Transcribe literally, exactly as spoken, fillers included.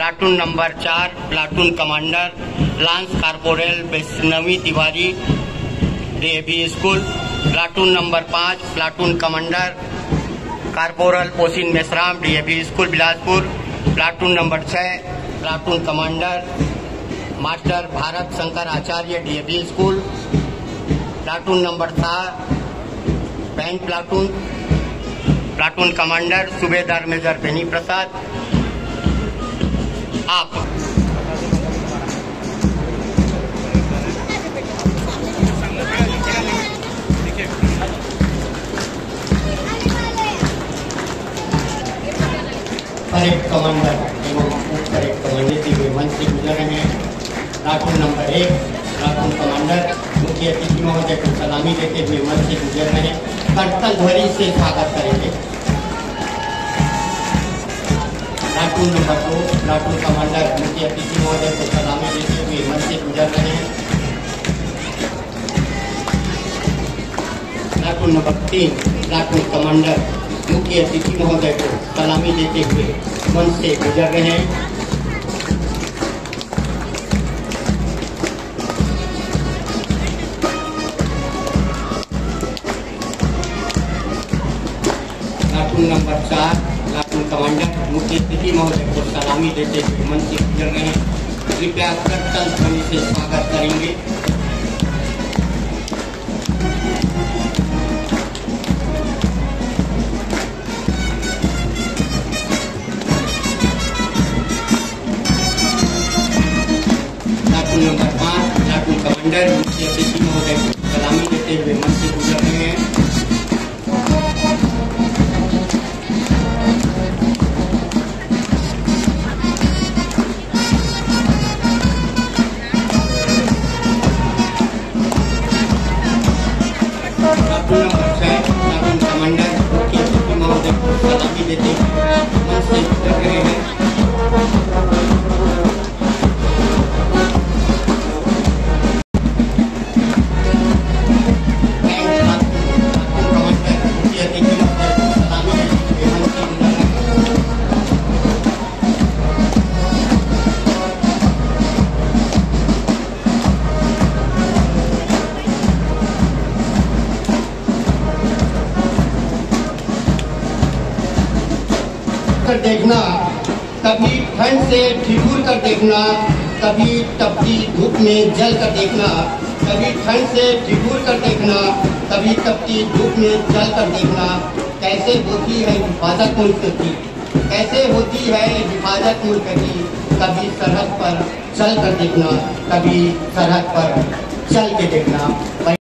Platoon number चार, platoon commander lance corporal Vaishnavi Tiwari, DAV school. Platoon number पाँच, platoon commander corporal Posin Meshram, DAV school Bilaspur. Platoon number छः, platoon commander master Bharat Shankar Acharya, DAV school. Platoon number सात, पैंट platoon, platoon commander subedar major Beni Prasad. आप parade commander एवं उप parade commander के मंच से गुजर रहे हैं। प्लाटून नंबर एक, प्लाटून कमांडर मुख्य अतिथि महोदय को सलामी देते हुए मंच से गुजर रहे हैं। कर्तव्य ध्वनि से स्वागत करेंगे। प्लाटून नंबर दो, प्लाटून कमांडर मुख्य अतिथि महोदय को सलामी देते हुए मंच से गुजर रहे हैं। प्लाटून नंबर तीन, प्लाटून कमांडर मुख्य अतिथि महोदय को सलामी देते हुए मंच से गुजर रहे हैं। प्लाटून नंबर चार, प्लाटून कमांडर मुख्य अतिथि महोदय को सलामी देते हुए मंच से गुजर रहे हैं। कृपया कर्तव्य ध्वनि से स्वागत करेंगे। प्लाटून नंबर पाँच, प्लाटून कमांडर मुख्य अतिथि महोदय को सलामी देते हुए मंच से गुजर रहे हैं। प्लाटून नंबर छः, प्लाटून कमांडर मुख्य अतिथि महोदय को सलामी देते हुए मंच से गुजर रहे हैं। कर देखना, कभी ठंड से ठिठुर कर देखना, कभी तपती धूप में जल कर देखना। कभी ठंड से ठिठुर कर देखना, कभी तपती धूप में जल कर देखना। कैसे होती है हिफाजत मुल्क की, कैसे होती है हिफाजत मुल्क की। कभी सरहद पर चल कर देखना, कभी सरहद पर चल के देखना।